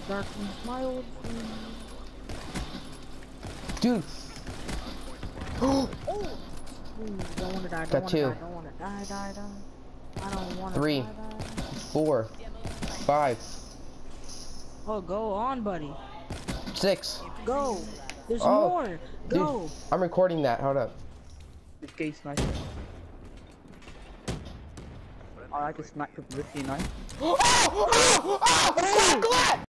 Darkness, my old friend. Dude. Oh! Ooh, don't wanna die, don't Got wanna two. die, don't wanna die, die. I don't wanna 3, die. 4, 5, Oh, go on, buddy. 6. Go. There's Oh, more. dude, Go. I'm recording that. Hold up. This guy's nice. I like to smack the 59. Oh!